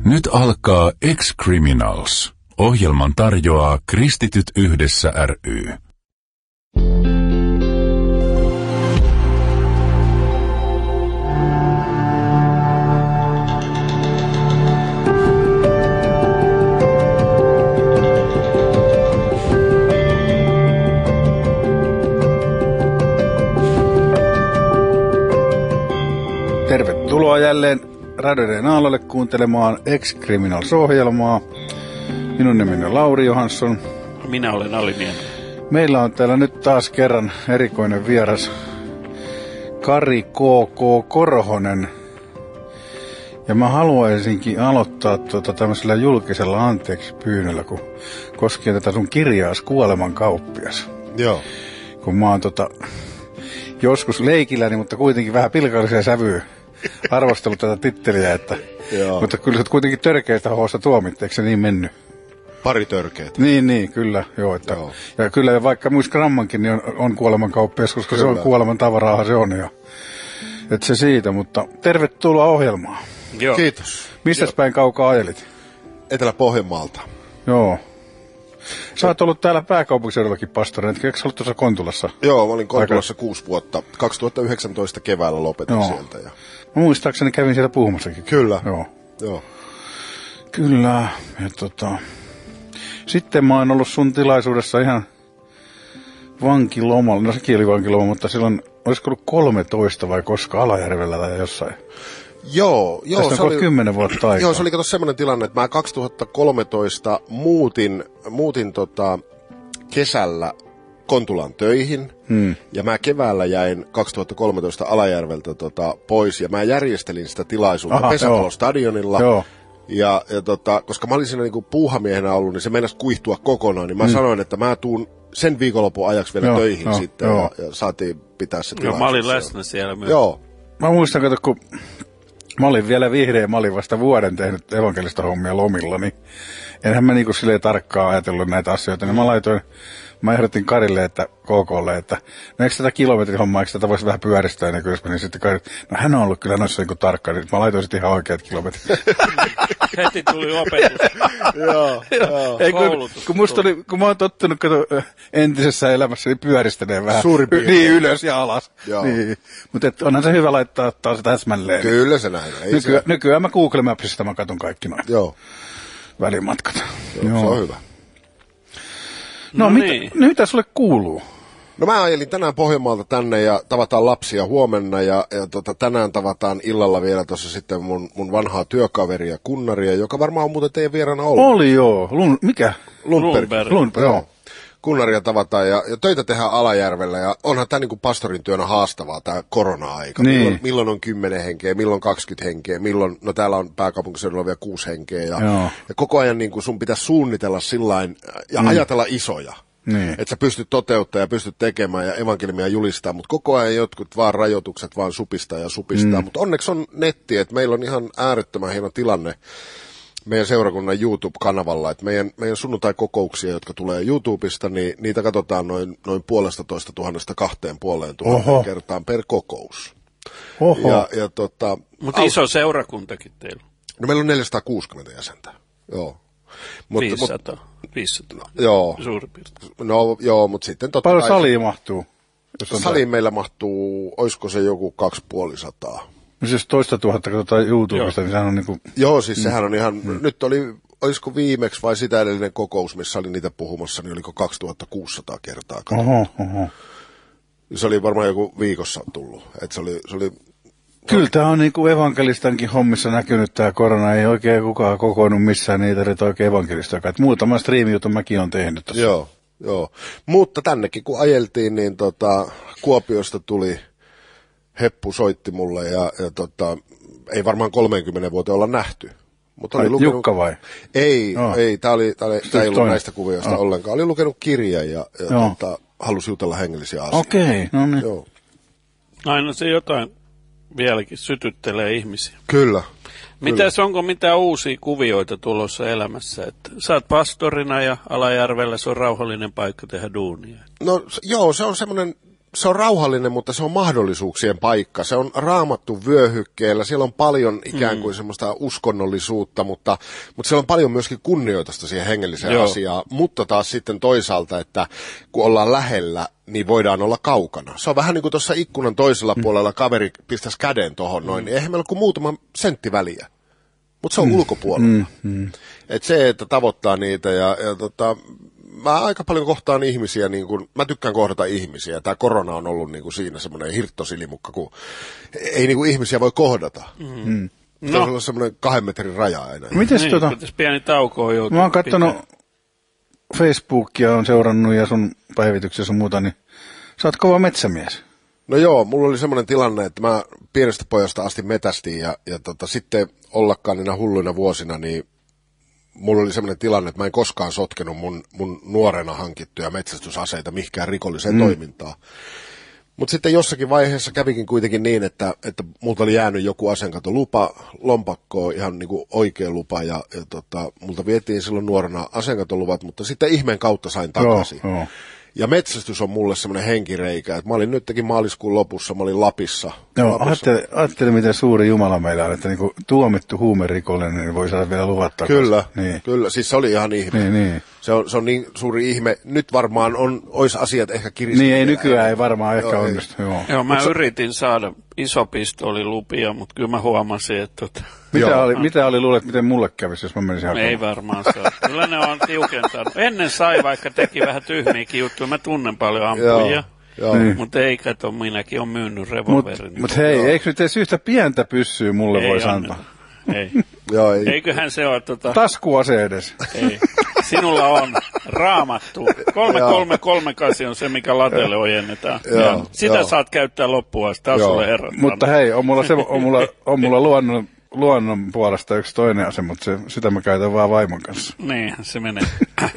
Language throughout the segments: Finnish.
Nyt alkaa Ex-Criminals. Ohjelman tarjoaa Kristityt yhdessä ry. Tervetuloa jälleen Radio Naalalle kuuntelemaan Ex-Criminals-ohjelmaa. Minun nimeni on Lauri Johansson. Minä olen Aliniemi. Meillä on täällä nyt taas kerran erikoinen vieras Kari K.K. Korhonen. Ja mä haluaisinkin aloittaa tämmöisellä julkisella anteeksi pyynnöllä, kun koskien tätä sun kirjaas Kuoleman kauppias. Joo. Kun mä oon joskus leikilläni, mutta kuitenkin vähän pilkalliseen sävyyn arvostellut tätä titteliä, että mutta kyllä sä kuitenkin törkeistä hohosta tuomit, eikö se niin mennyt? Pari törkeitä. Niin, kyllä, joo. Ja kyllä vaikka muista grammankin, niin on kuolemankauppias, koska kyllä. Se on kuoleman tavaraahan se on. Ja, että se siitä, mutta tervetuloa ohjelmaan. Joo. Kiitos. Missäs päin kaukaa ajelit? Etelä-Pohjanmaalta. Joo. Sä oot ollut täällä pääkaupunkiseudullakin pastorina, etkö sä ollut tuossa Kontulassa? Joo, mä olin Kontulassa 6 vuotta. 2019 keväällä lopetin sieltä. Ja... Mä muistaakseni kävin siellä puhumassakin. Kyllä. Joo. Kyllä. Ja sitten mä oon ollut sun tilaisuudessa ihan vankilomalla. No sekin oli vankiloma, mutta silloin olisiko ollut 13 vai koska Alajärvellä tai jossain? Joo. Tästä on 10 vuotta aikaa. Joo, se oli kato semmoinen tilanne, että mä 2013 muutin kesällä Kontulan töihin. Ja mä keväällä jäin 2013 Alajärveltä pois ja mä järjestelin sitä tilaisuutta Pesäpalostadionilla. Joo. Ja koska mä olin siinä niinku puuhamiehenä ollut, niin se meinasi kuihtua kokonaan, niin mä sanoin, että mä tuun sen viikonlopun ajaksi vielä töihin sitten ja saatiin pitää se tilaisuus. Joo, mä olin läsnä siellä myös. Joo. Mä muistan, kun mä olin vielä vihreä, mä olin vasta vuoden tehnyt evankelista hommia lomilla, niin enhän mä niinku silleen tarkkaan ajatellut näitä asioita, niin mä ehdotin Karille, KKlle, että no eikö tätä kilometrihommaa, eikö tätä voisi vähän pyöristää, niin sitten Kari, no hän on ollut kyllä noissa niin tarkka, niin mä laitoin sitten ihan oikeat kilometrit. Heti tuli opetus. Joo. Kun mä oon tottunut entisessä elämässäni pyöristäneen vähän niin ylös ja alas. Niin. Mutta onhan se hyvä laittaa taas täsmälleen. Kyllä se näin. Nykyään mä Google Mapsista mä katson kaikki noin välimatkat. Joo. Se on hyvä. No mitä sulle kuuluu? No mä ajelin tänään Pohjanmaalta tänne ja tavataan lapsia huomenna ja tänään tavataan illalla vielä tuossa sitten mun vanhaa työkaveria Kunnaria, joka varmaan on muuten teidän vieraana ollut. Oli joo. Mikä? Lundberg. Joo. Kunnaria tavataan ja töitä tehdään Alajärvellä ja onhan tämä niinku pastorin työnä haastavaa tämä korona-aika. Niin. Milloin on 10 henkeä, milloin 20 henkeä, milloin, no täällä on pääkaupunkiseudulla vielä 6 henkeä ja koko ajan niinku sun pitäisi suunnitella sillain ja ajatella isoja. Niin. Että sä pystyt toteuttamaan ja pystyt tekemään ja evankeliumia julistaa, mutta koko ajan jotkut vaan rajoitukset vaan supistaa. Mutta onneksi on netti, että meillä on ihan äärettömän hieno tilanne meidän seurakunnan YouTube-kanavalla, että meidän sunnuntai-kokouksia, jotka tulee YouTubesta, niin niitä katsotaan noin 1,500–2,500 kertaan per kokous. Mutta iso seurakuntakin teillä. No meillä on 460 jäsentä, joo. 500. Joo. Suurin piirtein. No joo, mutta sitten totta kai... Paljon salia mahtuu? Saliin meillä mahtuu, olisiko se joku 250. No siis 200 000 katsotaan YouTubesta, niin sehän on niinku... Joo, siis sehän on ihan... Nyt olisiko viimeksi vai sitä edellinen kokous, missä oli niitä puhumassa, niin oliko 2600 kertaa katsottu. Oho. Se oli varmaan joku viikossa tullut. Että se oli... Kyllä tämä on niinku evankelistankin hommissa näkynyt tämä korona. Ei oikein kukaan kokoonnut missään, niitä tarvitse oikein evankelistakaan. Muutama striimijutun mäkin on tehnyt tässä. Joo. Mutta tännekin kun ajeltiin, niin Kuopiosta tuli heppu soitti mulle ja ei varmaan 30 vuoteen olla nähty. Mutta oli lukenut... Jukka vai? Ei, tämä ei ollut näistä kuvioista ollenkaan. Oli lukenut kirjan ja halusi jutella hengellisiä asioita. Okei, no niin. Joo. Aina se jotain vieläkin sytyttelee ihmisiä. Kyllä. Onko mitään uusia kuvioita tulossa elämässä? Että sä oot pastorina ja Alajärvellä se on rauhallinen paikka tehdä duunia. No joo, se on semmoinen se on rauhallinen, mutta se on mahdollisuuksien paikka. Se on raamattu vyöhykkeellä, siellä on paljon ikään kuin semmoista uskonnollisuutta, mutta siellä on paljon myöskin kunnioitusta siihen hengelliseen asiaan, mutta taas sitten toisaalta, että kun ollaan lähellä, niin voidaan olla kaukana. Se on vähän niin kuin tuossa ikkunan toisella puolella kaveri pistäisi käden tuohon noin, niin eihän meillä ole kuin muutama sentti väliä. Mutta se on ulkopuolella. Että se, että tavoittaa niitä mä aika paljon kohtaan ihmisiä, niin kun, mä tykkään kohdata ihmisiä. Tämä korona on ollut niin kuin siinä semmoinen hirttosilimukka, kun ei niin kuin ihmisiä voi kohdata. Se on ollut semmoinen 2 metrin raja enää. Mites niin, pieni tauko on joutunut. Mä oon katsonut Facebookia, on seurannut ja sun päivityksiä sun muuta, niin sä oot kova metsämies. No joo, mulla oli semmoinen tilanne, että mä pienestä pojasta asti metästin ja sitten ollakaan niinä hulluina vuosina, niin mulla oli semmoinen tilanne, että mä en koskaan sotkenut mun nuorena hankittuja metsästysaseita mihinkään rikolliseen toimintaan. Mutta sitten jossakin vaiheessa kävikin kuitenkin niin, että multa oli jäänyt joku aseenkantolupa lompakkoon, ihan niin kuin oikea lupa, ja multa vietiin silloin nuorena aseenkantoluvat, mutta sitten ihmeen kautta sain takaisin. Joo. Ja metsästys on mulle semmoinen henkireikä, että mä olin nytkin maaliskuun lopussa, mä olin Lapissa. Joo, ajattele miten suuri Jumala meillä on, että niinku tuomittu huumerikollinen niin voi saada vielä luvat takaisin. Kyllä, siis se oli ihan ihme. Niin. Se on niin suuri ihme. Nyt varmaan olisi asiat ehkä kiristyneet. Niin, nykyään ei varmaan ehkä onnistu. Joo, mä yritin saada isopistoolilupia, mutta kyllä mä huomasin, että Mitä oli luulet, miten mulle kävisi, jos mä menisin hakemaan? Ei varmaan saa. Kyllä ne on tiukentanut. Ennen sai, vaikka teki vähän tyhmiäkin juttuja. Mä tunnen paljon ampujia. Mutta ei kato, minäkin on myynyt revolverin. Mutta hei, eikö nyt edes yhtä pientä pyssyä mulle voi antaa? Ei. Eiköhän se ole taskuase edes. Ei. Sinulla on Raamattu. 3338 on se, mikä latelle ojennetaan. Sitä saat käyttää loppuun asti. Taas sulle herrat. Mutta hei, on mulla luonnon puolesta yksi toinen ase, mutta sitä mä käytän vaan vaimon kanssa. Niinhän se menee.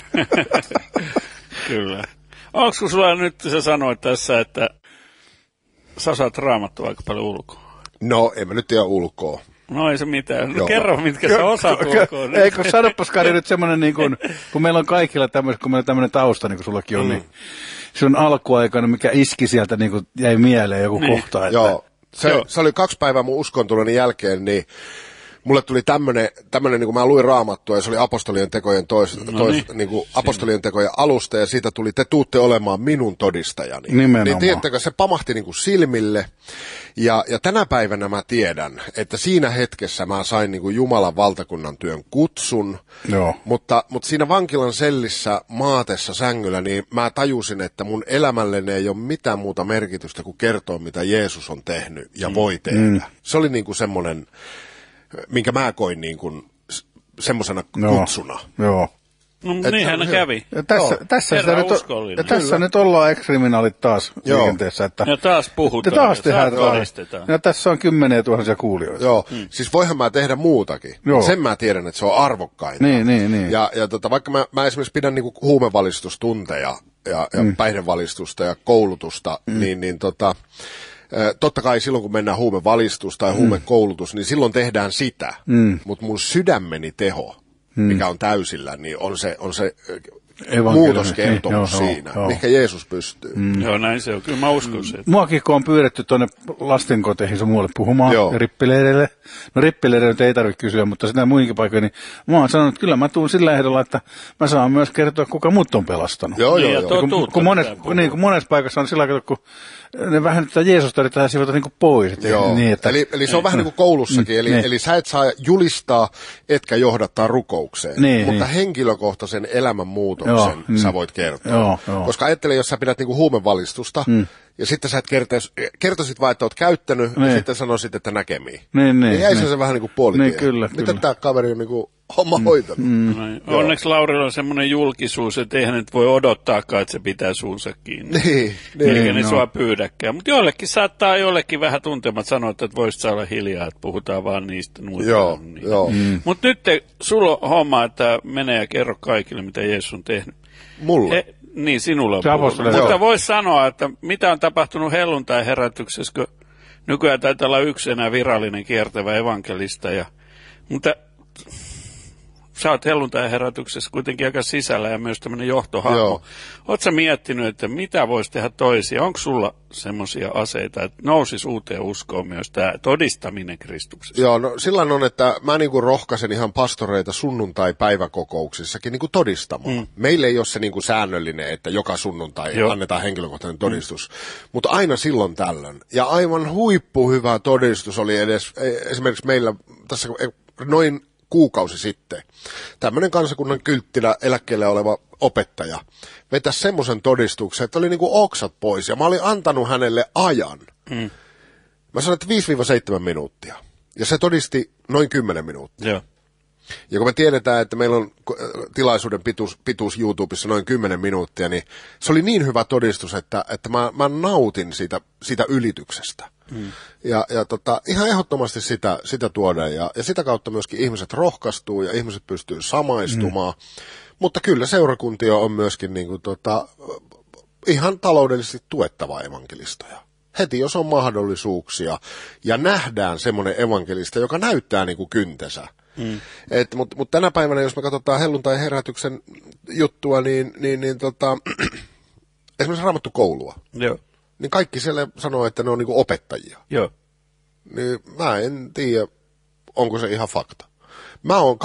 Kyllä. Onko sulla nyt, sä sanoit tässä, että sä saat Raamattua aika paljon ulkoa? No, en mä nyt tiedä ulkoa. No ei se mitään. No, kerro, mitkä sä osaat ulkoa. Eikö sanopas, Kari, nyt semmoinen, niin kun meillä on kaikilla tämmöinen, kun meillä on tämmöinen tausta, niin kuin sullakin on, niin se on alkuaikana, mikä iski sieltä, niin kuin jäi mieleen joku kohta. Että... Joo, se oli 2 päivää mun uskontuloni jälkeen, niin mulle tuli tämmönen niin kuin mä luin Raamattua, ja se oli apostolien tekojen apostolien tekojen alusta, ja siitä tuli, te tuutte olemaan minun todistajani. Nimenomaan. Niin tiedättekö, se pamahti niin kuin silmille, ja tänä päivänä mä tiedän, että siinä hetkessä mä sain niin kuin Jumalan valtakunnan työn kutsun, mutta siinä vankilan sellissä maatessa sängyllä, niin mä tajusin, että mun elämälleni ei ole mitään muuta merkitystä kuin kertoa, mitä Jeesus on tehnyt ja voi tehdä. Se oli niin kuin semmoinen, minkä mä koin niin kuin semmoisena kutsuna. Joo. No niinhän ne kävi. Ja tässä nyt ollaan ex-kriminaalit taas liikenteessä. Että ja taas puhutaan. Ja taas tehdään. Ja tässä on 10 000 kuulijoita. Joo, siis voihan mä tehdä muutakin. Sen mä tiedän, että se on arvokkainta. Niin. Ja vaikka mä esimerkiksi pidän niinku huumevalistustunteja ja päihdevalistusta ja koulutusta, niin totta kai silloin, kun mennään huumevalistus tai huumekoulutus, niin silloin tehdään sitä. Mutta mun sydämeni teho, mikä on täysillä, niin on se muutoskertomus siinä, mikä Jeesus pystyy. Joo, näin se on. Kyllä mä uskon sen. Muakin, kun on pyydetty tuonne lastenkoteihin sun muualle puhumaan ja rippileireille. No rippileireille ei tarvitse kysyä, mutta sitä muihinkin paikoin, niin mä oon sanonut, että kyllä mä tuun sillä ehdolla, että mä saan myös kertoa, kuka mut on pelastanut. Joo. Kun monessa paikassa on sillä tavalla, kun ne vähän nyt Jeesusta yritetään sivota niin kuin pois. Niin, että... eli se on vähän niin kuin koulussakin, eli sä et saa julistaa, etkä johdattaa rukoukseen, mutta henkilökohtaisen elämän muutoksen sä voit kertoa. Koska ajattele, jos sä pidät niin kuin huumevalistusta, ja sitten sä et kertoisit vaan, että oot käyttänyt, ja sitten sanoisit, että näkemiin. Niin jäisi se vähän niin kuin puolitie. Kyllä. Miten tää kaveri on niin kuin homma hoitanut? Onneksi Laurilla on semmoinen julkisuus, että eihän nyt voi odottaakaan, että se pitää suunsa kiinni. Eikä ne sua pyydäkään. Mutta jollekin vähän tuntemat sanoa, että voisit saa olla hiljaa, että puhutaan vaan niistä nuorista. Joo. Mutta nyt sulla on homma, että mene ja kerro kaikille, mitä Jeesus on tehnyt. Mulle? Niin, sinulla on. Mutta voisi sanoa, että mitä on tapahtunut helluntai-herätyksessä, kun nykyään taitaa olla yksi enää virallinen kiertävä evankelista. Mutta sä oot helluntai-herätyksessä kuitenkin aika sisällä ja myös tämmöinen johtohahmo. Ootko sä miettinyt, että mitä voisi tehdä toisia? Onko sulla semmoisia aseita, että nousisi uuteen uskoon myös tämä todistaminen Kristuksessa? Joo, no sillä on, että mä niin kuin rohkaisen ihan pastoreita sunnuntai-päiväkokouksissakin niin kuin todistamaan. Meillä ei ole se niin kuin säännöllinen, että joka sunnuntai annetaan henkilökohtainen todistus, mutta aina silloin tällöin. Ja aivan huippuhyvä todistus oli esimerkiksi meillä tässä noin kuukausi sitten. Tämmöinen kansakunnan kylttilä eläkkeelle oleva opettaja vetäisi semmoisen todistuksen, että oli niin kuin oksat pois, ja mä olin antanut hänelle ajan. Mä sanoin, että 5-7 minuuttia. Ja se todisti noin 10 minuuttia. Joo. Ja kun me tiedetään, että meillä on tilaisuuden pituus YouTubessa noin 10 minuuttia, niin se oli niin hyvä todistus, että mä nautin siitä ylityksestä. Ja ihan ehdottomasti sitä tuodaan, ja sitä kautta myöskin ihmiset rohkaistuu ja ihmiset pystyy samaistumaan. Mutta kyllä seurakuntia on myöskin niin kuin ihan taloudellisesti tuettava evankelistoja. Heti jos on mahdollisuuksia ja nähdään semmoinen evankelista, joka näyttää niin kuin kyntensä. Mutta tänä päivänä, jos me katsotaan helluntai-herätyksen juttua, niin esimerkiksi Raamattu koulua. Joo. Niin kaikki siellä sanoo, että ne on niinku opettajia. Joo. Niin mä en tiedä, onko se ihan fakta. Mä oon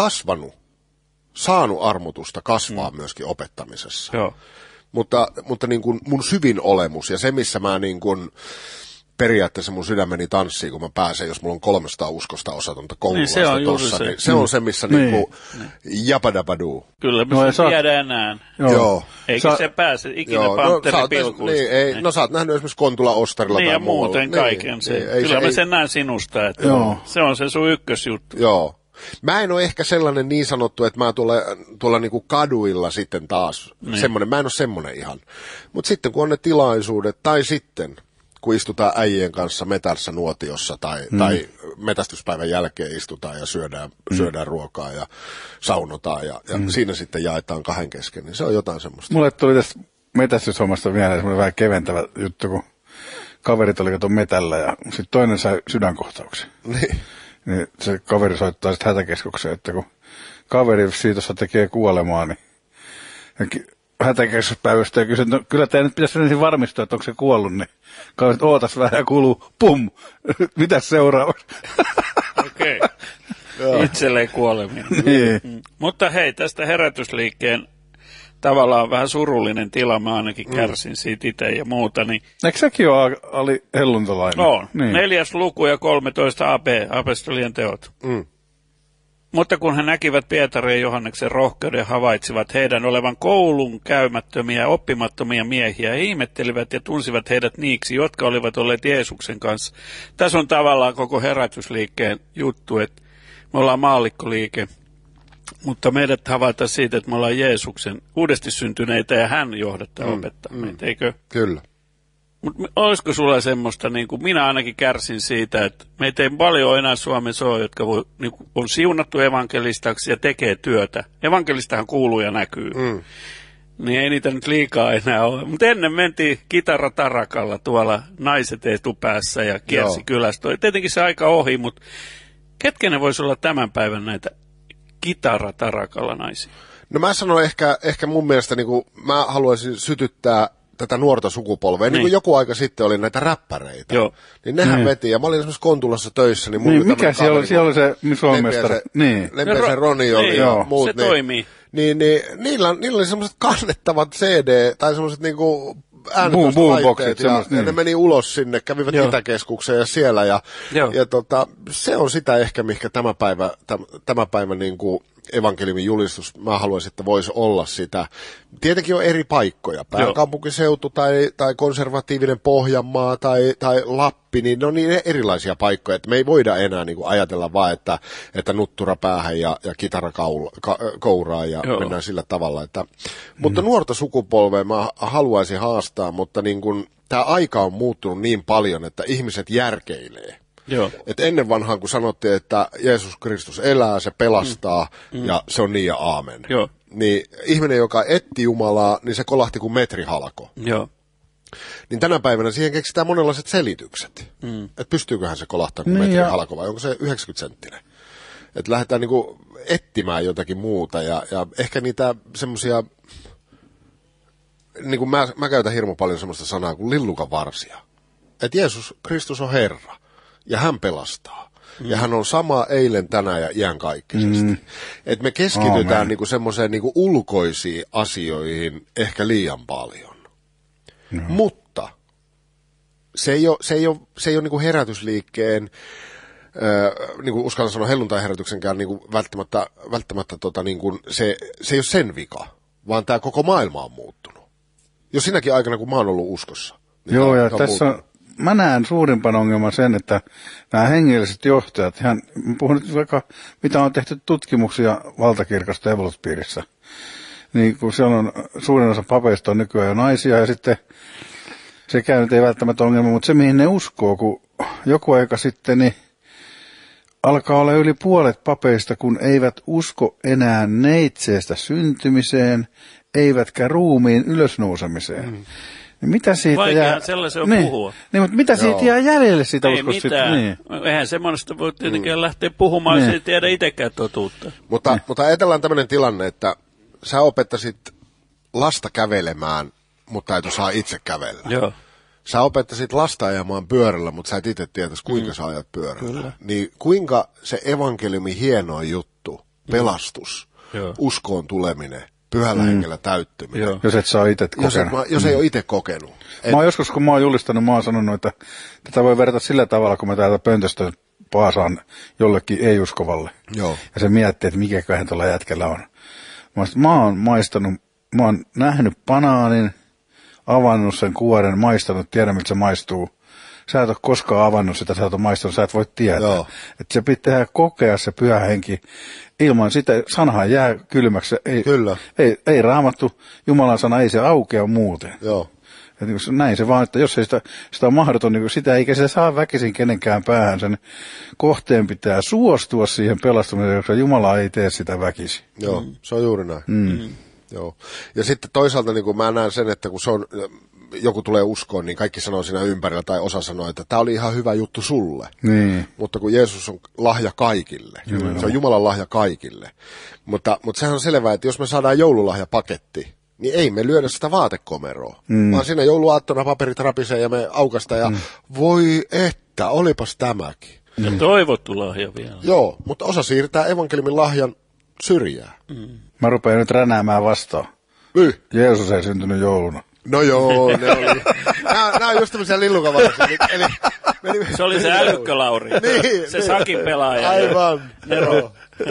saanut armotusta kasvaa myöskin opettamisessa. Joo. Mutta niin kuin mun syvin olemus ja se, missä mä niin kuin periaatteessa mun sydämeni tanssii, kun mä pääsen, jos mulla on 300 uskosta osatonta koululaista niin tossa, niin se on se, missä niinku japadabaduu. Kyllä, me sen tiedään enää. Joo. Eikä se pääse ikinä Panterin pilkuista. No sä oot nähnyt esimerkiksi Kontula-Ostarilla niin, tai ja muualla. muuten kaiken se. Kyllä mä sen näen sinusta, että se on se sun ykkösjuttu. Joo. Mä en ole ehkä sellainen niin sanottu, että mä tuolla niinku kaduilla sitten taas semmoinen, mä en ole semmoinen ihan. Mutta sitten kun on ne tilaisuudet, tai sitten kun istutaan äijien kanssa metässä nuotiossa tai metästyspäivän jälkeen istutaan ja syödään ruokaa ja saunotaan ja siinä sitten jaetaan kahden kesken, niin se on jotain semmoista. Mulle tuli tästä metästyshommasta mieleen semmoinen vähän keventävä juttu, kun kaverit oli kato metällä ja sitten toinen sai sydänkohtauksen. Niin se kaveri soittaa sitten hätäkeskukseen, että kun kaveri siitä tekee kuolemaa, niin hätäkeskuspäivästä ja kysyi, että no, kyllä teidän nyt pitäisi ensin varmistua, että onko se kuollut, niin kaveri, että ootas vähän ja kuuluu, pum, mitäs seuraavaksi? Okei, itselleen kuoleminen. Niin. Mutta hei, tästä herätysliikkeen tavallaan vähän surullinen tila, mä ainakin kärsin siitä itse ja muuta. Niin eikö sekin ole Ali helluntalainen? On, niin. 4. luku ja 13 AB, apostolien teot. Mutta kun he näkivät Pietarin ja Johanneksen rohkeuden, havaitsivat heidän olevan koulun käymättömiä ja oppimattomia miehiä, he ihmettelivät ja tunsivat heidät niiksi, jotka olivat olleet Jeesuksen kanssa. Tässä on tavallaan koko herätysliikkeen juttu, että me ollaan maallikkoliike, mutta meidät havaitaan siitä, että me ollaan Jeesuksen uudesti syntyneitä ja hän johdattaa opettaa meitä, eikö? Kyllä. Mutta olisiko sulla semmoista, niin kuin minä ainakin kärsin siitä, että meitä ei paljon enää Suomessa ole, jotka on siunattu evankelistaksi ja tekee työtä. Evankelistahan kuuluu ja näkyy. Niin ei niitä nyt liikaa enää ole. Mutta ennen mentiin kitaratarakalla tuolla naiset etupäässä ja kiersi kylästä. Tietenkin se aika ohi, mutta ketkä ne voisi olla tämän päivän näitä kitaratarakalla naisia? No mä sanon ehkä mun mielestä, niin kuin mä haluaisin sytyttää tätä nuorta sukupolvea. Niin kuin joku aika sitten oli näitä räppäreitä. Joo. Niin nehän veti. Ja mä olin esimerkiksi Kontulassa töissä. Niin mikä siellä oli se Suomestari? Lempeäsen Roni oli ja muut. Se toimii. Niin, niillä oli semmoiset kannettavat CD tai semmoiset niinku äänestyslaitteet ja ne meni ulos sinne, kävivät Itäkeskukseen ja siellä. Ja se on sitä ehkä, mikä tämä päivä niinku evankeliumin julistus, mä haluaisin, että voisi olla sitä. Tietenkin on eri paikkoja, pääkaupunkiseutu tai konservatiivinen Pohjanmaa tai Lappi, niin ne on niin erilaisia paikkoja, että me ei voida enää niin kuin ajatella vaan, että nuttura päähän ja kitara kouraa ja mennään sillä tavalla. Mutta nuorta sukupolvea mä haluaisin haastaa, mutta niin kuin, tämä aika on muuttunut niin paljon, että ihmiset järkeilee. Et ennen vanhaan, kun sanottiin, että Jeesus Kristus elää, se pelastaa ja se on niin ja aamen. Niin ihminen, joka etti Jumalaa, niin se kolahti kuin metrihalko. Niin tänä päivänä siihen keksitään monenlaiset selitykset. Että pystyyköhän se kolahtaa kuin metrihalko vai onko se 90-senttinen. Että lähdetään niin kuin etsimään jotakin muuta ja ehkä niitä semmoisia, niin kuin mä käytän hirmu paljon semmoista sanaa kuin lillukavarsia. Että Jeesus Kristus on Herra ja hän pelastaa. Ja hän on sama eilen, tänään ja iankaikkisesti. Että me keskitytään niinku semmoiseen niinku ulkoisiin asioihin ehkä liian paljon. Mutta se ei ole niinku herätysliikkeen, niinku uskallan sanoa helluntai-herätyksenkään niinku välttämättä niinku, se ei ole sen vika, vaan tämä koko maailma on muuttunut. Jo sinäkin aikana, kun mä oon ollut uskossa. Niin joo, ja tässä on, mä näen suurimpan ongelman sen, että nämä hengelliset johtajat, mä puhun nyt vaikka, mitä on tehty tutkimuksia valtakirkasta evoluspiirissä, niin kun siellä on suurin osa papeista on nykyään jo naisia, ja sitten sekään nyt ei välttämättä ongelma, mutta se mihin ne uskoo, kun joku aika sitten, niin alkaa olla yli puolet papeista, kun eivät usko enää neitseestä syntymiseen, eivätkä ruumiin ylösnousemiseen. Niin mitä siitä Vaikea sellaisen on puhua. Niin, mutta mitä siitä jää jäljelle siitä uskosta? Ei mitään. Niin. Eihän semmoista voi tietenkään lähteä puhumaan, jos ei tiedä itsekään totuutta. Mutta ajatellaan tämmöinen tilanne, että sä opettasit lasta kävelemään, mutta et osaa itse kävellä. Joo. Sä opettasit lasta ajamaan pyörällä, mutta sä et itse tietäisi, kuinka sä ajat pyörällä. Kyllä. Niin kuinka se evankeliumi hieno juttu, pelastus, uskoon tuleminen, pyhällä hengellä täyttyminen. Joo. Jos et saa itse kokenut. Jos ei ole itse kokenut. Mä oon joskus, kun mä oon julistanut, mä oon sanonut, että tätä voi verrata sillä tavalla, kun mä täältä pöntöstä paasaan jollekin ei-uskovalle. Joo. Ja se miettii, että mikäköhän tuolla jätkellä on. Mä oon maistanut, mä oon nähnyt banaanin, avannut sen kuoren, maistanut, tiedä miltä se maistuu. Sä et ole koskaan avannut sitä, sä et ole maistanut, sä et voi tietää. Että se pitää kokea se pyhä henki. Ilman sitä sanahan jää kylmäksi. Ei Raamattu, Jumalan sana, ei se aukea muuten. Joo. Että näin se vaan, että jos ei sitä on mahdoton, niin sitä eikä se saa väkisin kenenkään päähän. Sen kohteen pitää suostua siihen pelastumiseen, koska Jumala ei tee sitä väkisin. Joo, se on juuri näin. Joo. Ja sitten toisaalta niin kuin mä näen sen, että kun se on, joku tulee uskoon, niin kaikki sanoo siinä ympärillä tai osa sanoo, että tämä oli ihan hyvä juttu sulle. Niin. Mutta kun Jeesus on lahja kaikille, se on Jumalan lahja kaikille. Mutta sehän on selvää, että jos me saadaan joululahjapaketti, niin ei me lyödä sitä vaatekomeroa, vaan siinä jouluaattona paperit rapisee ja me aukasta ja voi että, olipas tämäkin. Ja toivottu lahja vielä. Joo, mutta osa siirtää evankeliumin lahjan syrjään. Mä rupean nyt ränäämään vastaan. Jeesus ei syntynyt jouluna. No joo, ne oli. Nämä on just tämmöisiä lillukavarsia. Se oli se älykkölauri. Niin, se sakin pelaaja. Aivan. Joo.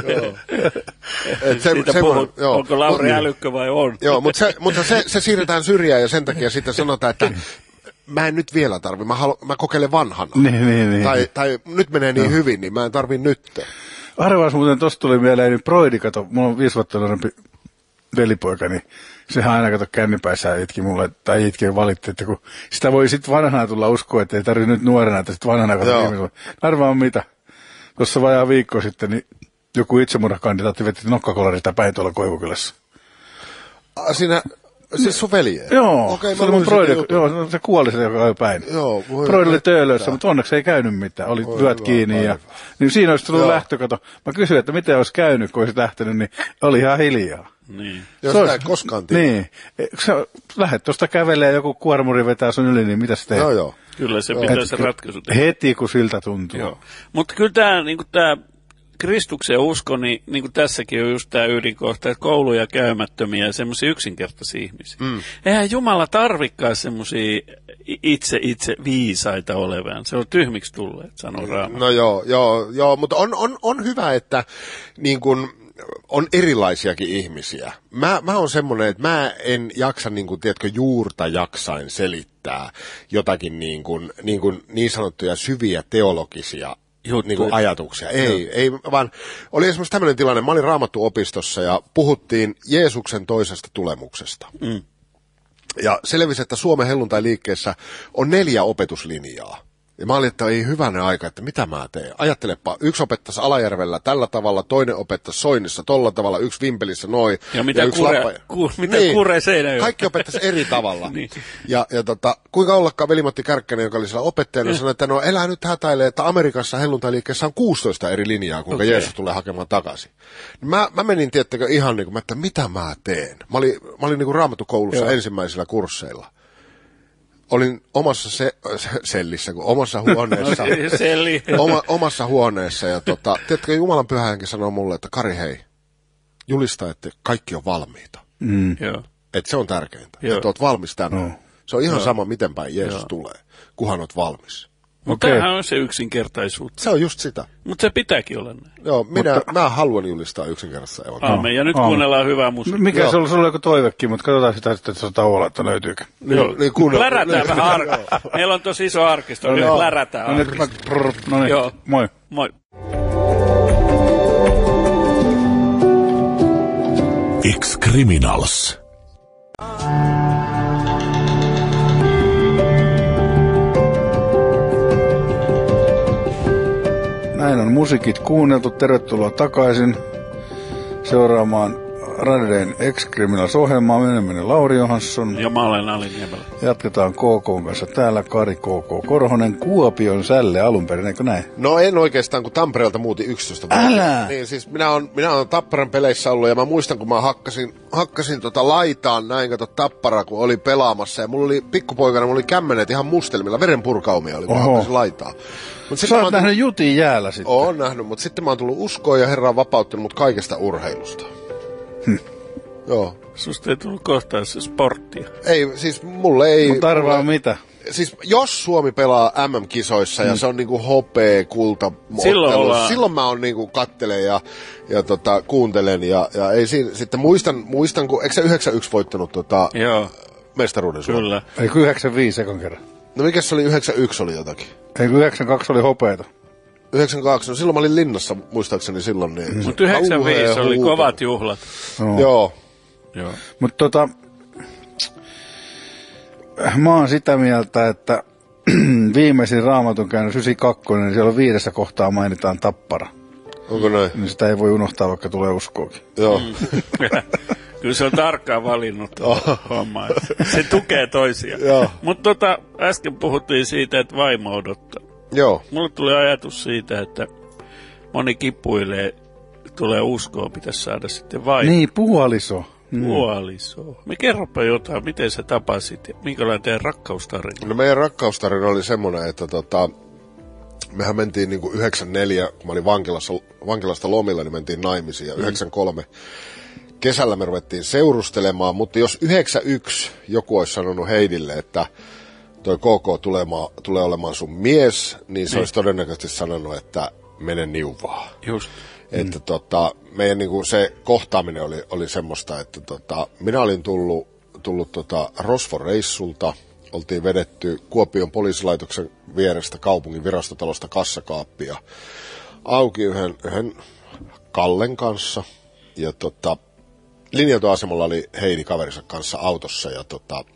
Onko Lauri älykkö vai on? Joo, mutta se siirretään syrjään ja sen takia sitten sanotaan, että mä en nyt vielä tarvi, mä kokeilen vanhana. Niin. Tai nyt menee niin hyvin, niin mä en tarvi nyt. Arvaas muuten, tosta tuli mieleen, niin Broidi, kato, mulla on 5 vuotta nuorempi velipoika, niin sehän aina kato kännipäissään itki mulle, tai itki valitti, että kun sitä voi sitten vanhana tulla uskoa, että ei tarvitse nyt nuorena, että sitten vanhana kato ihmisellä. Arvaa mitä. Tuossa vajaa viikko sitten, niin joku itsemurhakandidaatti veti nokkakolarilta päin tuolla Koivukylässä. Siinä, siis sun velje? Joo, okay, se oli mun Broidi, joo, se kuoli se, joka oli päin. Broidi oli töölössä, mutta onneksi ei käynyt mitään, oli vyöt kiinni. Ja, niin siinä olisi tullut lähtökato. Mä kysyin, että miten olisi käynyt, kun olisi lähtenyt, niin oli ihan hiljaa. Niin. Jos sitä ei koskaan tiedä. Niin. Lähdet tuosta kävelee ja joku kuormuri vetää sun yli, niin mitä sä teet? Joo. Kyllä se pitää se ratkaisu tehdä. Heti kun siltä tuntuu. Mutta kyllä tämä niinku Kristuksen usko, niin kuin tässäkin on just tämä ydinkohta, että kouluja käymättömiä ja semmoisia yksinkertaisia ihmisiä. Eihän Jumala tarvikaan semmoisia itse viisaita olevan. Se on tyhmiksi tulleet, sanoo Raamattu. No joo, mutta on hyvä, että niin kun on erilaisiakin ihmisiä. Mä oon semmoinen, että mä en jaksa tiedätkö, juurta jaksain selittää jotakin niin sanottuja syviä teologisia ajatuksia. Ei, vaan oli esimerkiksi tämmöinen tilanne, mä olin Raamattuopistossa ja puhuttiin Jeesuksen toisesta tulemuksesta. Ja selvisi, että Suomen helluntai-liikkeessä on 4 opetuslinjaa. Ja mä olin, että ei hyvänen aika, että mitä mä teen. Ajattelepa, yksi opettaisi Alajärvellä tällä tavalla, toinen opettaisi Soinnissa tolla tavalla, yksi Vimpelissä noin. Ja mitä Kure Seinäjoella. Kaikki opettaisi eri tavalla. Niin. Ja kuinka ollakaan Veli-Matti Kärkkänen, joka oli siellä opettajana, sanoi, että no elää nyt hätäilee, että Amerikassa helluntailiikkeessä on 16 eri linjaa, kuinka Jeesus tulee hakemaan takaisin. Mä menin, tiettäkö, ihan niin kuin, että mitä mä teen. Mä olin niin kuin Raamattukoulussa ensimmäisillä kursseilla. Olin omassa sellissä, kun omassa huoneessa. Omassa huoneessa. Ja tiedätkö, Jumalan Pyhä Henki sanoo mulle, että Kari, hei, julista, että kaikki on valmiita. Että se on tärkeintä. Että oot valmis tänään. Se on ihan sama, miten päin Jeesus tulee, kunhan oot valmis. Mutta tämähän on se yksinkertaisuutta. Se on just sitä. Mutta se pitääkin olla näin. Joo, mä haluan julistaa yksinkertaista evankeliumia. Aamen. Ja nyt kuunnellaan hyvää musiikkia. Mikä se on joku toivekin, mutta katsotaan sitä sitten, että se on tauolla, että löytyykö. Niin plärätään vähän meillä on tosi iso arkisto, nyt plärätään arkisto. No niin, moi. Moi. Ex-Criminals. Näin on musiikit kuunneltu. Tervetuloa takaisin seuraamaan Radein Ex-Criminals-ohjelmaa. Minä Lauri Johansson. Ja mä olen Ali Niemelä. Jatketaan KK:n kanssa täällä. Kari KK Korhonen. Kuopion Sälle alun perin, eikö näin? No en oikeastaan, kun Tampereelta muutin 11 vuotta. Älä! Niin, siis minä olen Tapparan peleissä ollut ja mä muistan, kun mä hakkasin laitaan näin, kato Tappara, kun oli pelaamassa. Ja mulla oli pikkupoikana, mulla oli kämmenet ihan mustelmilla, verenpurkaumia oli, kun mä hakkasin laitaa. Sä oot nähnyt Jutin jäällä sitten. Oon nähnyt, mutta sitten mä oon tullut uskoon ja Herra on vapauttanut mut kaikesta urheilusta. Joo. Susta ei tullut kohtaan se sporttia. Ei, siis mulle ei... Mutta arvaa mitä? Siis jos Suomi pelaa MM-kisoissa ja se on niinku hopea, kulta, silloin mä oon niinku kattelen ja kuuntelen ja ei siinä, sitten muistan kun, eikö se 91 voittanut mestaruuden Suomi? Kyllä. Eikö 95 ekan kerran? No mikä se oli, 91 oli jotakin? Eikö 92 oli hopeeta? 92, no silloin mä olin linnassa, muistaakseni silloin. Niin. Mutta 95 oli kovat juhlat. Joo. Mutta mä oon sitä mieltä, että viimeisin Raamatun käännös 92, niin siellä on 5 kohtaa mainitaan Tappara. Onko näin? Niin sitä ei voi unohtaa, vaikka tulee uskoakin. Joo. Kyllä se on tarkkaan valinnut homma. Se tukee toisia. Mutta äsken puhuttiin siitä, että vaimo odottaa. Joo. Mulle tuli ajatus siitä, että moni kipuilee, tulee uskoon, pitäisi saada sitten vaimo. Niin, puoliso. Puoliso. Me kerropa jotain, miten sä tapasit ja minkälainen teidän rakkaustarina? No meidän rakkaustarina oli semmoinen, että mehän mentiin niinku 94, kun mä olin vankilasta lomilla, niin mentiin naimisiin ja 93 kesällä me ruvettiin seurustelemaan, mutta jos 91 joku olisi sanonut Heidille, että toi KK tulee olemaan sun mies, niin se olisi todennäköisesti sanonut, että mene niuvaa. Just. Että meidän niinku se kohtaaminen oli semmoista, että minä olin tullut Rosvo-reissulta, oltiin vedetty Kuopion poliisilaitoksen vierestä kaupungin virastotalosta kassakaappia auki yhden Kallen kanssa ja linja-autoasemalla oli Heidi kaverinsa kanssa autossa ja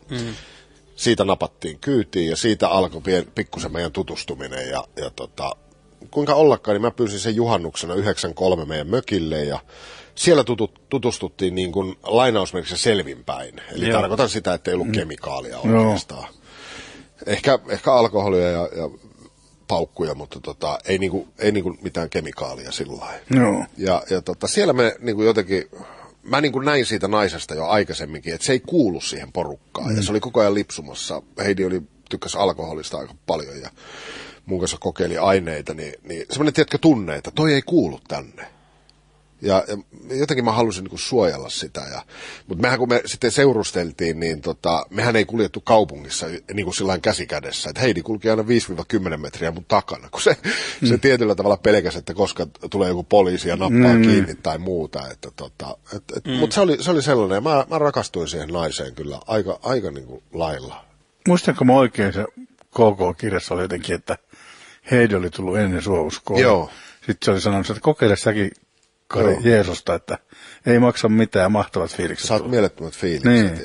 siitä napattiin kyytiin ja siitä alkoi pikkusen meidän tutustuminen ja kuinka ollakaan, niin mä pyysin sen juhannuksena 93 meidän mökille ja siellä tutustuttiin niin kuin lainausmerkissä selvinpäin. Eli tarkoitan sitä, että ei ollut kemikaalia oikeastaan. Ehkä alkoholia ja paukkuja, mutta ei niinku mitään kemikaalia sillä lailla. Ja siellä me niinku jotenkin, mä niinku näin siitä naisesta jo aikaisemminkin, että se ei kuulu siihen porukkaan. Ja se oli koko ajan lipsumassa. Heidi tykkäsi alkoholista aika paljon ja mun kanssa kokeili aineita, niin semmoinen tiedätkö tunne, että toi ei kuulu tänne. Ja jotenkin mä halusin niinku suojella sitä. Mutta mehän kun me sitten seurusteltiin, niin mehän ei kuljettu kaupungissa niinku sillain käsikädessä. Että Heidi kulki aina 5-10 metriä mun takana, kun se tietyllä tavalla pelkäsi, että koska tulee joku poliisi ja nappaa kiinni tai muuta. Mutta se oli sellainen, ja mä rakastuin siihen naiseen kyllä aika niinku lailla. Muistanko mä oikein, se KK-kirjassa oli jotenkin, että Heidi oli tullut ennen sua uskoon. Joo. Sitten se oli sanonut, että kokeile säkin Kari Jeesusta, että ei maksa mitään, mahtavat fiilikset. Saat mielettömät fiilikset. Niin,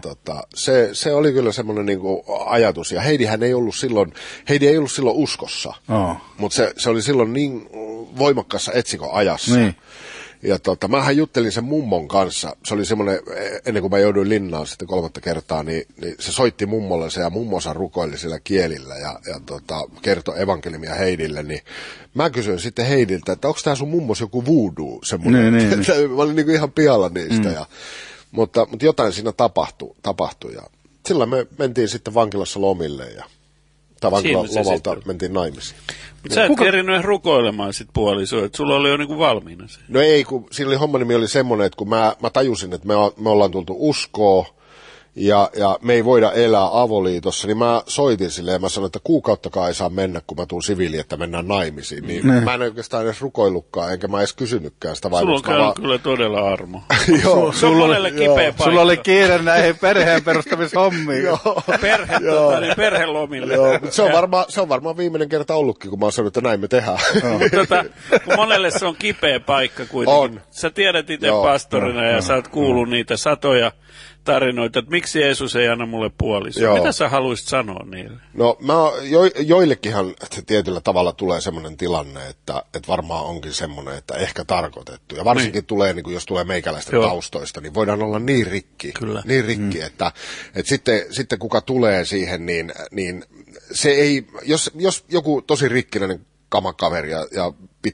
se oli kyllä semmoinen niinku ajatus. Ja Heidi ei ollut silloin uskossa, mutta se oli silloin niin voimakkaassa etsikoajassa. Niin. Ja mähän juttelin sen mummon kanssa. Se oli semmoinen, ennen kuin mä jouduin linnaan sitten 3. kertaa, niin se soitti mummolle se ja mummonsa rukoili sillä kielillä ja kertoi evankeliumia Heidille. Niin mä kysyin sitten Heidiltä, että onko tää sun mummos joku voodoo semmoinen. Niin. Mä olin niinku ihan pihalla niistä. Mutta jotain siinä tapahtui. Ja silloin me mentiin sitten vankilassa lomille tai vankilomalta mentiin naimisiin. Mutta sä et kerinyt rukoilemaan sit puolisoa, että sulla oli jo niinku valmiina se. No ei, kun siinä oli homman nimi oli semmoinen, että kun mä tajusin, että me ollaan tultu uskoon ja me ei voida elää avoliitossa, niin mä soitin silleen ja mä sanoin, että kuukauttakaan ei saa mennä, kun mä tuun siviiliin, että mennään naimisiin. Niin mä en oikeastaan edes rukoillutkaan, enkä mä edes kysynytkään sitä vaimosta. Sulla on kyllä todella armo. Joo, se on monelle kipeä paikka. Sulla oli kiire näihin perheen perustamishommiin. Perhelomille. Joo, mutta se on varmaan viimeinen kerta ollutkin, kun mä oon sanonut, että näin me tehdään. Kun monelle se on kipeä paikka kuitenkin. On. Sä tiedät itse pastorina ja sä oot kuullut niitä satoja tarinoita, että miksi Jeesus ei anna mulle puolisoa. Mitä sä haluaisit sanoa niille? No joillekinhan tietyllä tavalla tulee semmoinen tilanne, että varmaan onkin semmoinen, että ehkä tarkoitettu. Ja varsinkin tulee, niin jos tulee meikäläisten taustoista, niin voidaan olla niin rikki, että sitten kuka tulee siihen, niin se ei, jos joku tosi rikkinäinen kamakaveri ja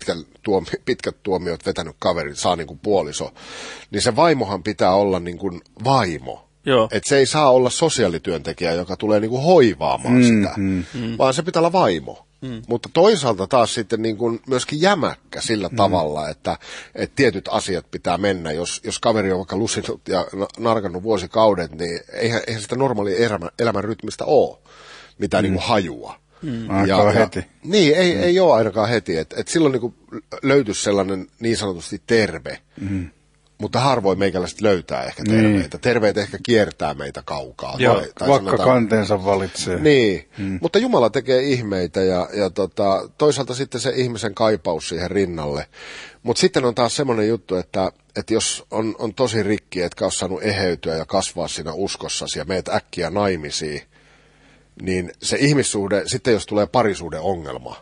pitkät tuomiot vetänyt kaveri saa niin kuin puoliso, niin se vaimohan pitää olla niin kuin vaimo. Että se ei saa olla sosiaalityöntekijä, joka tulee niin kuin hoivaamaan sitä, vaan se pitää olla vaimo. Mutta toisaalta taas sitten niin kuin myöskin jämäkkä sillä tavalla, että tietyt asiat pitää mennä. Jos kaveri on vaikka lusinut ja narkannut vuosikaudet, niin eihän sitä normaali elämän rytmistä ole mitään niin kuin hajua. Ainakaan heti. Niin, ei ole ainakaan heti. Et silloin niinku löytyisi sellainen niin sanotusti terve, mutta harvoin meikäläiset löytää ehkä terveitä. Terveet ehkä kiertää meitä kaukaa. Vaikka kanteensa valitsee. Niin, mutta Jumala tekee ihmeitä ja toisaalta sitten se ihmisen kaipaus siihen rinnalle. Mutta sitten on taas semmoinen juttu, että jos on tosi rikki, etkä ole saanut eheytyä ja kasvaa siinä uskossasi ja meet äkkiä naimisiin, niin se ihmissuhde, sitten jos tulee parisuhde ongelma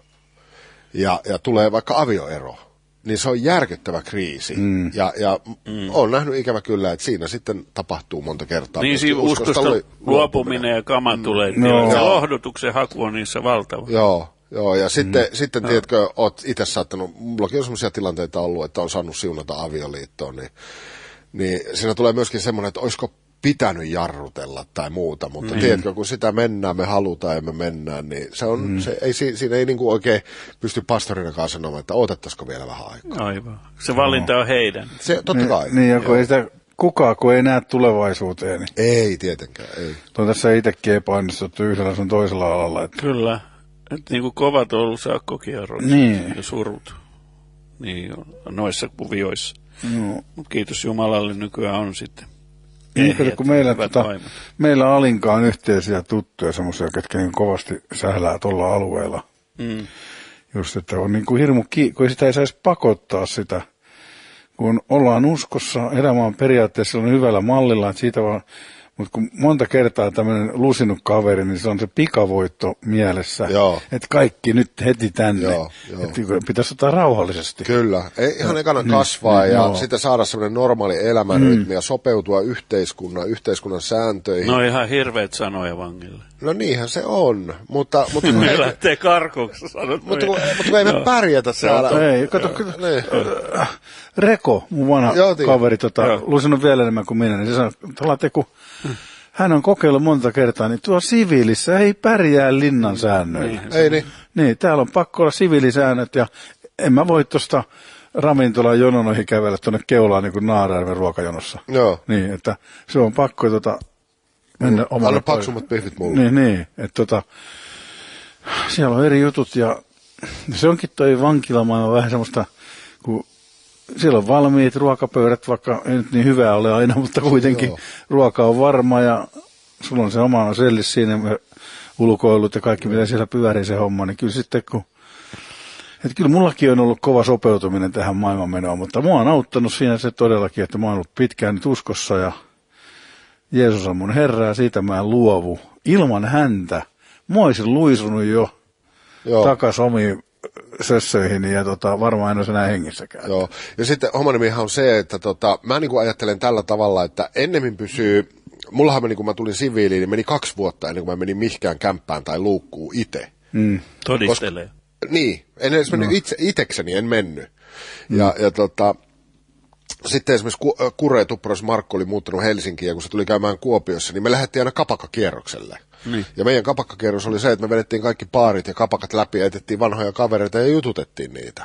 ja tulee vaikka avioero, niin se on järkyttävä kriisi. Ja olen nähnyt ikävä kyllä, että siinä sitten tapahtuu monta kertaa. Niin siinä uskosta luopuminen ja kama tulee. Se lohdutuksen haku on niissä valtava. Joo, ja sitten tiedätkö, oot itse saattanut, mullakin on sellaisia tilanteita ollut, että on saanut siunata avioliittoon, niin siinä tulee myöskin semmoinen, että olisiko pitänyt jarrutella tai muuta, mutta tiedätkö, kun sitä mennään, me halutaan ja me mennään, niin siinä ei niinku oikein pysty pastorinakaan sanomaan, että otettaisiko vielä vähän aikaa. Aivan. Se valinta on heidän. Se, totta kai. Niin, kun ei sitä kukaan, kun ei näe tulevaisuuteen. Niin. Ei tietenkään, ei. Tuon tässä itsekin epäonnistuttu yhdellä sun toisella alalla. Että... Kyllä. Että niin kuin kovat on ollut sakkokierrot ja surut. Niin, noissa kuvioissa. Mutta kiitos Jumalalle, nykyään on sitten. Niin, kun meillä Alinkaan on yhteisiä tuttuja, semmoisia, ketkä niin kovasti sählää tuolla alueella. Just, että on niin kuin hirmu kun sitä ei saisi pakottaa sitä, kun ollaan uskossa, elämä on periaatteessa on hyvällä mallilla, että siitä vaan, mutta kun monta kertaa tämmöinen lusinut kaveri, niin se on se pikavoitto mielessä, että kaikki nyt heti tänne, että pitäisi ottaa rauhallisesti. Kyllä, ihan ekana kasvaa ja sitten saada semmoinen normaali elämänrytmi ja sopeutua yhteiskunnan sääntöihin. No ihan hirveät sanoja vangille. No niinhän se on, mutta me lähtee karkuksi sanot. Mutta kun ei me pärjätä täällä. Ei, kato, Reko, mun vanha kaveri, luisinut vielä enemmän kuin minä, niin se sanoi, että kun hän on kokeillut monta kertaa, niin tuo siviilissä ei pärjää linnan säännöillä. Ei niin. Niin, täällä on pakko olla siviilisäännöt ja en mä voi tuosta ravintolan jononoihin kävellä tuonne Keulaan niin kuin Naarajärven ruokajonossa. Joo. Niin, että se on pakko mennä omalle. Anna paksummat pihvit mulle. Niin, että siellä on eri jutut ja se onkin toi vankilamaailma vähän semmoista, kun siellä on valmiit ruokapöydät, vaikka ei nyt niin hyvää ole aina, mutta kuitenkin ruoka on varma ja sulla on se oma sellis siinä, ulkoilut ja kaikki mitä siellä pyörii se homma, niin kyllä sitten kun Että kyllä mullakin on ollut kova sopeutuminen tähän maailmanmenoon, mutta mua on auttanut siinä se todellakin, että mä oon ollut pitkään nyt uskossa ja Jeesus on mun Herra ja siitä mä en luovu. Ilman häntä mä olisin luisunut jo takas omiin sössöihini ja varmaan en olisi enää hengissäkään. Joo. Ja sitten homman nimihan on se, että mä niin kuin ajattelen tällä tavalla, että ennemmin pysyy, mullahan meni kun mä tulin siviiliin, niin meni 2 vuotta ennen kuin mä menin mihinkään kämppään tai luukkuun itse. Todistelee. Niin, en edes mennyt itekseni, en mennyt. Ja sitten esimerkiksi Kure ja Tupparos Markku oli muuttanut Helsinkiin, ja kun se tuli käymään Kuopiossa, niin me lähdettiin aina kapakkakierrokselle. Niin. Ja meidän kapakkakierros oli se, että me vedettiin kaikki baarit ja kapakat läpi ja etettiin vanhoja kavereita ja jututettiin niitä.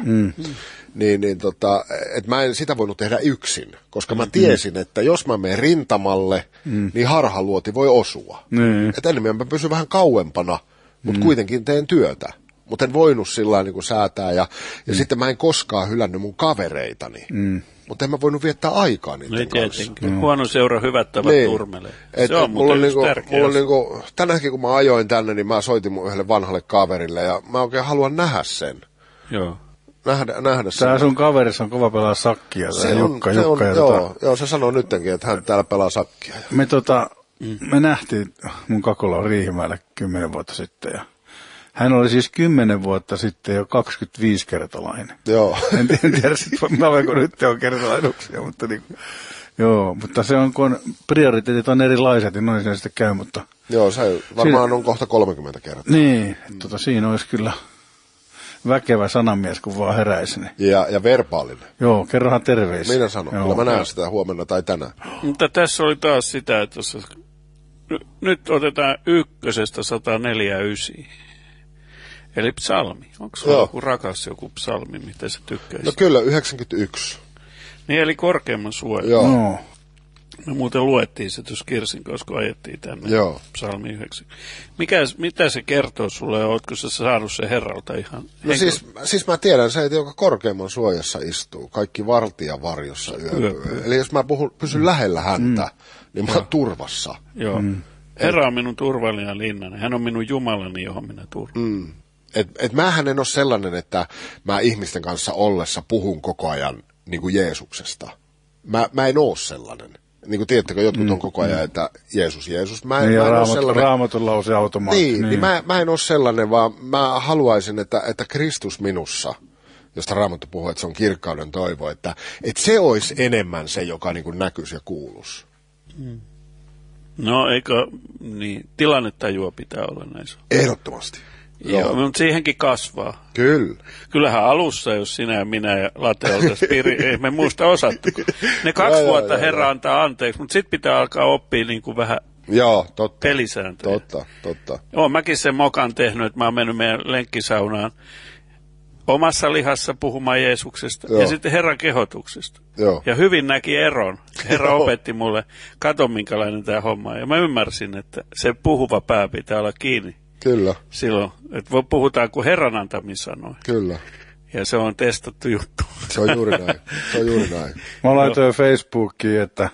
Että mä en sitä voinut tehdä yksin, koska mä tiesin, että jos mä menen rintamalle, niin harhaluoti voi osua. Että enemmän mä pysyn vähän kauempana, mutta kuitenkin teen työtä. Mutta en voinut sillä niin kuin säätää ja sitten mä en koskaan hylännyt mun kavereitani. Mutta en mä voinut viettää aikaa niiden kanssa. Huono seura, hyvät tavat turmelee. Se on mulla on tänäänkin kun mä ajoin tänne, niin mä soitin mun yhdelle vanhalle kaverille ja mä oikein haluan nähdä sen. Joo. Nähdä sen. Tää sun kaverissa on kova pelaa sakkia. Joo, se sanoo nyttenkin, että hän täällä pelaa sakkia. Me nähtiin mun Kakola Riihimäellä 10 vuotta sitten ja hän oli siis 10 vuotta sitten jo 25-kertalainen. Joo. En tiedä kun nyt on kertalaisuuksia, mutta mutta se on, kun prioriteetit on erilaiset, niin noin siinä sitten käy, mutta... Joo, se varmaan on kohta 30 kertaa. Niin, siinä olisi kyllä väkevä sanamies, kun vaan heräisi. Niin. Ja verbaalinen. Joo, kerrohan terveisiä. Minä sanon, kyllä mä näen sitä huomenna tai tänään. Mutta tässä oli taas sitä, että nyt otetaan 1-149. Eli psalmi. Onko sulla joku rakas joku psalmi, mitä sä tykkäisit? No kyllä, 91. Niin, eli korkeamman suojan. Joo. No. Me muuten luettiin se tuossa Kirsin kanssa, kun ajettiin tänne. Joo. Psalmi 9. Mitä se kertoo sulle, ja ootko sä saanut se Herralta ihan? No siis mä tiedän se, että joka korkeamman suojassa istuu, kaikki vartijan varjossa yöpyy. Eli jos mä pysyn lähellä häntä, niin mä oon turvassa. Joo. Herra on minun turvallinen linnani. Hän on minun Jumalani, johon minä turvan. Et mähän en ole sellainen, että mä ihmisten kanssa ollessa puhun koko ajan niin kuin Jeesuksesta. Mä en ole sellainen. Niin kuin tiedättekö, jotkut on koko ajan, että Jeesus. Mä en ole sellainen. Raamatun lause automaatti. Niin mä en ole sellainen, vaan mä haluaisin, että Kristus minussa, josta Raamattu puhuu, että se on kirkkauden toivo, että se olisi enemmän se, joka niin kuin näkyisi ja kuuluisi. No eikö, niin, tilannetajua pitää olla näissä. Ehdottomasti. Joo, mutta siihenkin kasvaa. Kyllä. Kyllähän alussa, jos sinä ja minä ja Late oltaisiin ei me muista osattu. Ne 2 vuotta Herra antaa anteeksi, mutta sitten pitää alkaa oppia niin kuin vähän pelisääntöjä. Totta. Joo, mäkin sen mokan tehnyt, että mä oon mennyt meidän lenkkisaunaan omassa lihassa puhumaan Jeesuksesta ja sitten Herran kehotuksesta. Joo. Ja hyvin näki eron. Herra opetti mulle, kato minkälainen tämä homma on. Ja mä ymmärsin, että se puhuva pää pitää olla kiinni. Kyllä. Silloin, että puhutaan kuin Herran antamin sanoi. Kyllä. Ja se on testattu juttu. Se on juuri näin. Mä laitoin Facebookiin, että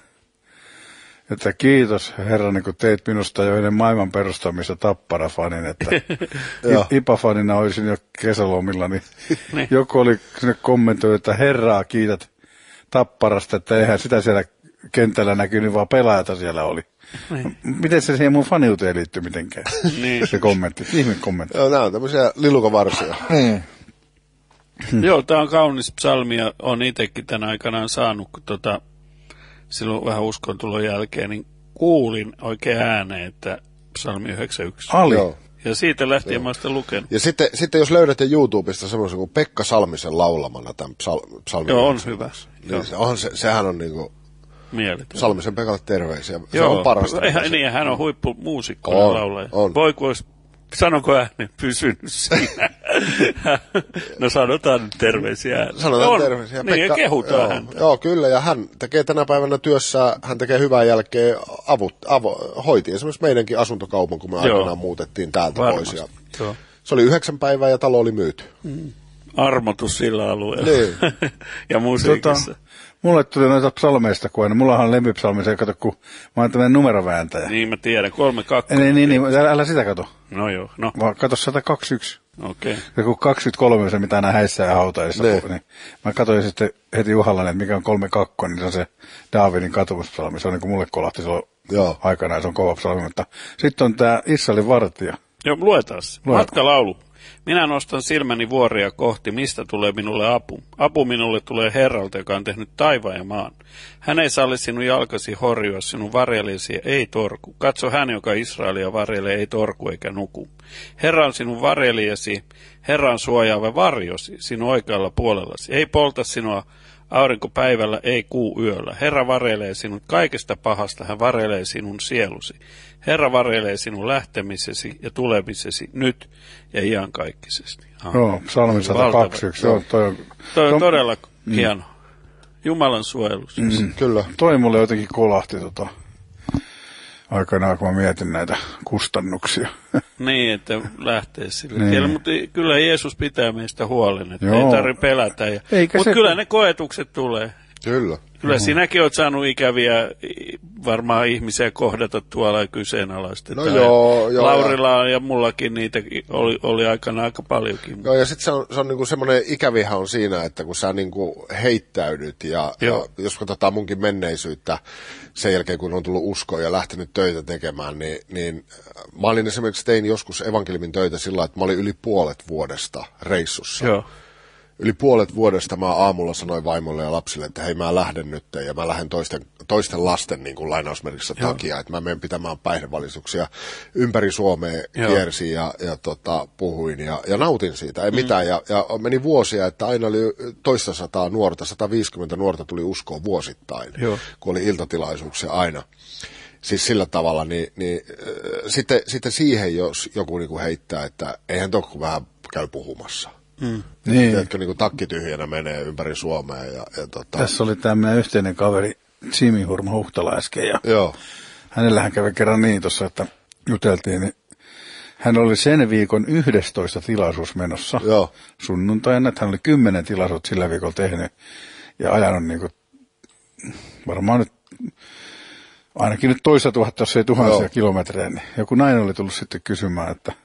kiitos Herra, kun teit minusta jo ennen maailman perustamista Tappara-fanin, että IPA-fanina olisin jo kesälomilla, niin joku oli sinne kommentoi, että Herraa kiität Tapparasta, että eihän sitä siellä kentällä näkynyt, vaan pelaajata siellä oli. Miten se siihen mun faniuteen liittyy mitenkään? Se kommentti, ihme kommentti. Joo, nämä on tämmöisiä lilukavarsia. Joo, tämä on kaunis psalmi ja on itsekin tämän aikanaan saanut, kun silloin vähän uskontulon jälkeen, niin kuulin oikein ääneen, että psalmi 91. Joo. Ja siitä lähtien mä sitten lukenut. Ja sitten jos löydätte YouTubesta semmoisen kuin Pekka Salmisen laulamana tämän psalmi. Joo, on hyvä. Niin, sehän on niinku mieletön. Salmisen Pekalle terveisiä. Se on parasta. Niin, hän on huippumuusikko ja laulaja. Voiko olisi, sanonko ääni, pysynyt siinä? No sanotaan nyt terveisiä. Sanotaan terveisiä. Niin, ja kehutaan häntä. Joo, kyllä, ja hän tekee tänä päivänä työssä, hän tekee hyvää jälkeen, hoiti esimerkiksi meidänkin asuntokaupan, kun me aikanaan muutettiin täältä pois. Ja se oli 9 päivää ja talo oli myyty. Armotus sillä alueella. Niin. Ja musiikissa. Mulle tuli noita psalmeista, kun aina. Mullahan on lempipsalmisia, kato, kun mä oon tämmöinen numerovääntäjä. Niin, mä tiedän. 3-2. Niin, älä sitä kato. No joo, no. Vaan kato 121. Okei. Ja kun 23 se mitä näin häissä ja hautaissa, niin mä katsoin sitten heti Juhalla, että mikä on 3-2, niin se on se Daavidin katumuspsalmi. Se on niin kuin mulle kolahti silloin aikana ja se on kova psalmi, mutta sitten on tää Israelin vartija. Joo, luetaan se. Matkalaulu. Minä nostan silmäni vuoria kohti, mistä tulee minulle apu. Apu minulle tulee Herralta, joka on tehnyt taivaan ja maan. Hän ei salli sinun jalkasi horjua, sinun varjelijasi ei torku. Katso hän, joka Israelia varjelee, ei torku eikä nuku. Herra on sinun varjelijasi, Herra on suojaava varjosi, sinun oikealla puolellasi. Ei polta sinua aurinko päivällä, ei kuu yöllä. Herra varjelee sinut kaikesta pahasta, hän varjelee sinun sielusi. Herra varjelee sinun lähtemisesi ja tulemisesi nyt ja iankaikkisesti. Joo, psalmi 102. Toi on todella hieno. Jumalan suojelus. Kyllä. Toi mulle jotenkin kolahti aikanaan, kun mä mietin näitä kustannuksia. Niin, että lähtee sille tielle. Mutta kyllä Jeesus pitää meistä huolen, että ei tarvitse pelätä. Mutta kyllä ne koetukset tulee. Kyllä sinäkin olet saanut ikäviä varmaan ihmisiä kohdata tuolla ja kyseenalaistetaan. No joo. Laurilla ja mullakin niitä oli aikana aika paljonkin. Joo, ja sitten se on niinku semmoinen ikävihän on siinä, että kun sä niinku heittäydyt ja jos katsotaan munkin menneisyyttä sen jälkeen, kun on tullut uskoon ja lähtenyt töitä tekemään, niin mä olin esimerkiksi tein joskus evankeliumin töitä sillä, että mä olin yli puolet vuodesta reissussa. Joo. Yli puolet vuodesta mä aamulla sanoin vaimolle ja lapsille, että hei mä lähden nyt ja mä lähden toisten lasten niin kuin lainausmerkissä takia, että mä menen pitämään päihdevalistuksia ympäri Suomea kiersin ja puhuin ja nautin siitä, ei mitään. Ja meni vuosia, että aina oli toista 100 nuorta, 150 nuorta tuli uskoon vuosittain, kun oli iltatilaisuuksia aina. Siis sillä tavalla, niin sitten siihen jos joku niin kuin heittää, että eihän tokko vähän käy puhumassa. Niin. Tiedätkö, niin kuin takki tyhjänä menee ympäri Suomea. Tässä oli tämä meidän yhteinen kaveri Jimmy Hurma Huhtala äsken. Ja hänellähän kävi kerran niin tuossa, että juteltiin, niin hän oli sen viikon 11 tilaisuus menossa sunnuntaina. Hän oli 10 tilaisuutta sillä viikolla tehnyt ja ajanut niin kuin, varmaan nyt ainakin nyt 200 jos ei tuhansia kilometrejä. Niin joku nainen oli tullut sitten kysymään, että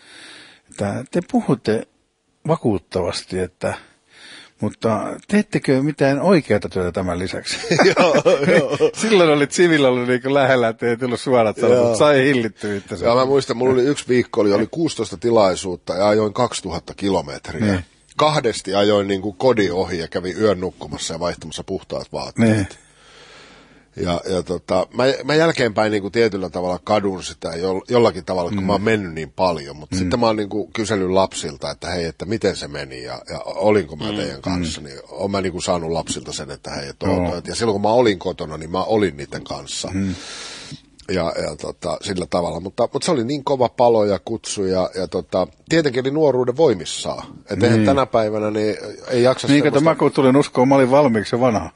te puhutte vakuuttavasti, mutta teettekö mitään oikeata työtä tämän lisäksi? Silloin oli Sivillä ollut niin lähellä, että ei tullut suorat sanat, mutta sai hillittyä itse. Mä muistan, mulla oli yksi viikko, oli 16 tilaisuutta ja ajoin 2000 kilometriä. Kahdesti ajoin niin kuin kodin ohi ja kävin yön nukkumassa ja vaihtamassa puhtaat vaatteet. Ja mä jälkeenpäin niin kuin tietyllä tavalla kadun sitä jollakin tavalla, kun mä oon mennyt niin paljon, mutta sitten mä oon niin kuin kysellyt lapsilta, että hei, että miten se meni ja olinko mä teidän kanssa, niin oon mä niin kuin saanut lapsilta sen, että hei, ja silloin kun mä olin kotona, niin mä olin niiden kanssa. Ja sillä tavalla, mutta se oli niin kova palo ja kutsu ja tietenkin oli nuoruuden voimissaan. Että eihän tänä päivänä niin ei jaksa niin, semmoista. Mä kun tulin uskoon, mä olin valmiiksi vanha.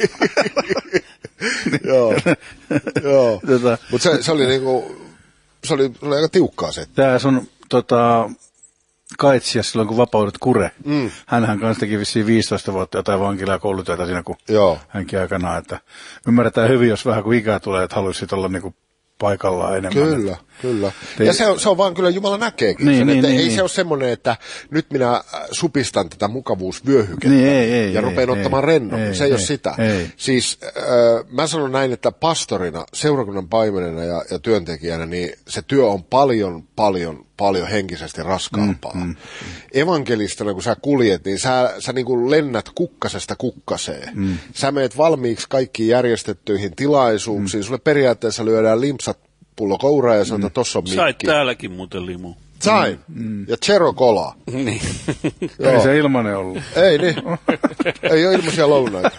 Joo. Mutta se oli niinku, se oli aika tiukkaa se. Tää sun Kaitsia silloin, kun vapaudut Kure. Hänhän kanssa teki vissiin 15 vuotta jotain vankilaa ja koulutyötä siinä, kun hänkin aikanaan. Että ymmärretään hyvin, jos vähän kun ikää tulee, että haluaisit olla niinku paikallaan enemmän. Kyllä. Ja se on vaan kyllä Jumala näkeekin sen, että ei se ole semmoinen, että nyt minä supistan tätä mukavuusvyöhykettä ja rupean ottamaan rennommin. Se ei ole sitä. Siis mä sanon näin, että pastorina, seurakunnan paimenena ja työntekijänä, niin se työ on paljon henkisesti raskaampaa. Evankelistana, kun sä kuljet, niin sä niin kuin lennät kukkasesta kukkaseen. Sä meet valmiiksi kaikkiin järjestettyihin tilaisuuksiin. Sulle periaatteessa lyödään limpsat pullo kouraa ja sanotaan, tossa on mikki. Sait täälläkin muuten limu. Sain. Ja Chero Cola. Niin. Ei se ilmanen ollut. Ei niin. Ei ole ilmaisia lounaita.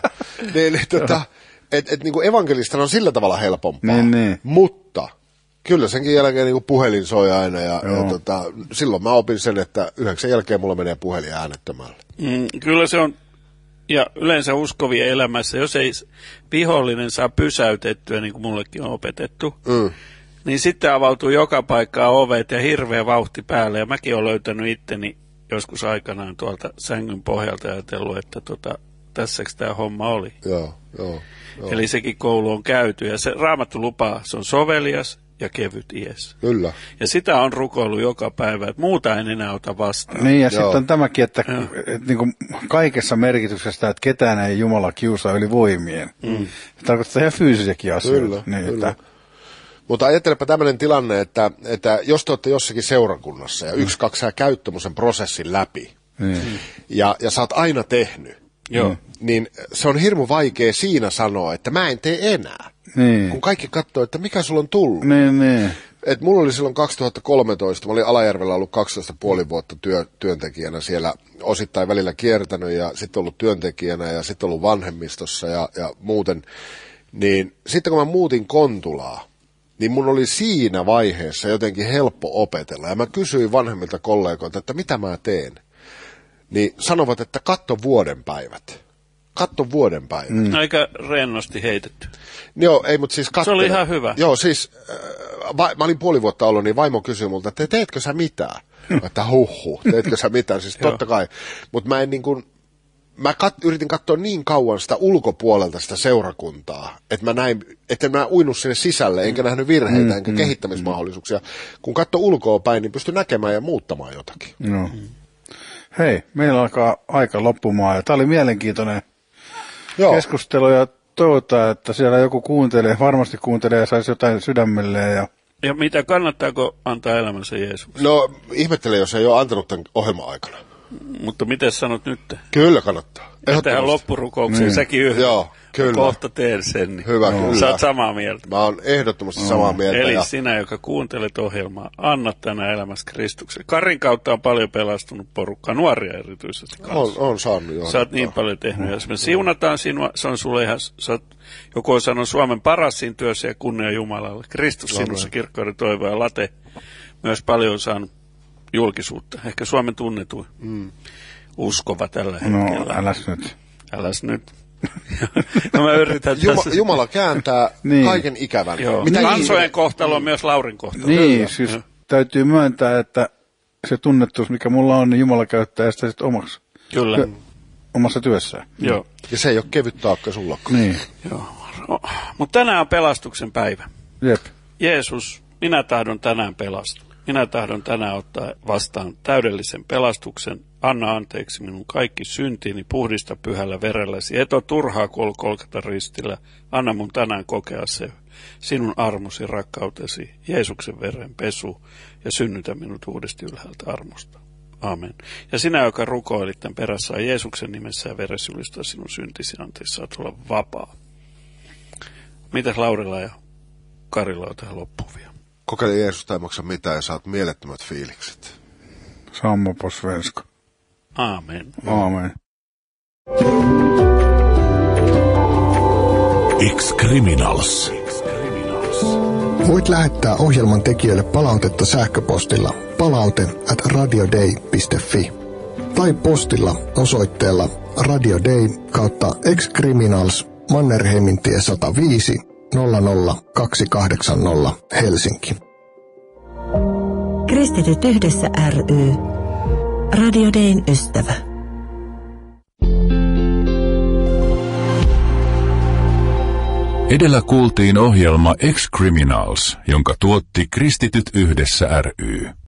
Niin kuin evankelistana on sillä tavalla helpompaa. Niin. Mutta kyllä senkin jälkeen niin kuin puhelin soi aina ja silloin mä opin sen, että 9 jälkeen mulla menee puhelin äänettömällä. Kyllä se on. Ja yleensä uskovien elämässä, jos ei vihollinen saa pysäytettyä, niin kuin mullekin on opetettu, niin sitten avautuu joka paikkaan ovet ja hirveä vauhti päälle. Ja mäkin olen löytänyt itteni joskus aikanaan tuolta sängyn pohjalta ja ajatellut, että tässäks tämä homma oli. Joo. Eli sekin koulu on käyty. Ja se Raamattu lupaa, se on sovelias ja kevyt ies. Kyllä. Ja sitä on rukoillut joka päivä, että muuta en enää ota vastaan. Niin, ja sitten on tämäkin, että niin kuin kaikessa merkityksestä, että ketään ei Jumala kiusaa yli voimien. Se tarkoittaa ihan fyysisiäkin asioita. Kyllä, niin, kyllä. Että... Mutta ajattelepa tämmöinen tilanne, että jos te olette jossakin seurakunnassa ja 1-2 sä käyt tommosen prosessin läpi, ja sä oot aina tehnyt, niin se on hirmu vaikea siinä sanoa, että mä en tee enää. Niin. Kun kaikki katsoo, että mikä sulla on tullut. Niin. Et mulla oli silloin 2013, mä olin Alajärvellä ollut 12,5 vuotta työntekijänä siellä, osittain välillä kiertänyt ja sitten ollut työntekijänä ja sitten ollut vanhemmistossa ja muuten. Niin sitten kun mä muutin Kontulaa, niin mun oli siinä vaiheessa jotenkin helppo opetella. Ja mä kysyin vanhemmilta kollegoilta, että mitä mä teen. Niin sanovat, että katso vuoden päivät. Katso vuoden päivät. Aika rennosti heitetty. Joo, ei, mutta siis Se oli ihan hyvä. Joo, siis mä olin 5 vuotta ollut, niin vaimo kysyi multa, että teetkö sä mitään? Että teetkö sä mitään? Siis totta kai. Mutta mä en niin kuin, yritin katsoa niin kauan sitä ulkopuolelta sitä seurakuntaa, että mä uinut sinne sisälle, enkä nähnyt virheitä, enkä kehittämismahdollisuuksia. Kun katsoi ulkoa päin, niin pystyi näkemään ja muuttamaan jotakin. No. Hei, meillä alkaa aika loppumaan, ja tämä oli mielenkiintoinen keskustelu, ja toivotaan, että siellä joku varmasti kuuntelee ja saisi jotain sydämelleen. Ja mitä, kannattaako antaa elämänsä Jeesukselle? No, ihmettelen, jos ei ole antanut tämän ohjelman aikana. Mutta miten sanot nyt? Kyllä kannattaa. Ja tähän loppurukoukseen säkin yhdessä. Joo, kyllä. Kohta teen sen. Niin hyvä, kyllä. Sä oot samaa mieltä. Mä oon ehdottomasti samaa mieltä. Eli sinä, joka kuuntelet ohjelmaa, anna tänä elämässä Kristuksen. Karin kautta on paljon pelastunut porukkaa, nuoria erityisesti kanssa. On saanut, joo. Sä oot niin paljon tehnyt. Jos me siunataan sinua, se on sulle ihan, joku on sanonut Suomen paras siinä työssä ja kunnia Jumalalle. Kristus sinussa, kirkkauden toivo ja late. Myös paljon on saanut julkisuutta. Ehkä Suomen tunnetuin uskova tällä hetkellä. No, äläs nyt. No mä yritän tässä. Jumala kääntää kaiken ikävän. Kansojen kohtalo on myös Laurin kohtalo. Niin, siis täytyy myöntää, että se tunnettuus, mikä mulla on, niin Jumala käyttää sitä sitten omaksi. Kyllä. Omassa työssään. Joo. Ja se ei ole kevyt taakka sullakaan. Niin. Joo. Mutta tänään on pelastuksen päivä. Jep. Jeesus, minä tahdon tänään pelastua. Minä tahdon tänään ottaa vastaan täydellisen pelastuksen. Anna anteeksi minun kaikki syntini, puhdista pyhällä verelläsi. Et ole turhaa kolkata ristillä. Anna mun tänään kokea se sinun armosi, rakkautesi, Jeesuksen veren pesu ja synnytä minut uudesti ylhäältä armosta. Amen. Ja sinä, joka rukoilit tämän perässä Jeesuksen nimessä ja veressä julistaa sinun syntisi anteeksi, saat olla vapaa. Mitäs Laurilla ja Karilla on tähän loppuun vielä? Kokeile Jeesusta, ei maksa mitään ja saat mielettömät fiilikset. Samma på svenska. Amen. Amen. Ex-Criminals. Voit lähettää ohjelman tekijöille palautetta sähköpostilla palaute@radioday.fi tai postilla osoitteella Radio Day / Ex-Criminals Mannerheimintie 105 00280 Helsinki. Kristityt yhdessä ry. Radio Dayn ystävä. Edellä kuultiin ohjelma Ex-Criminals, jonka tuotti Kristityt yhdessä ry.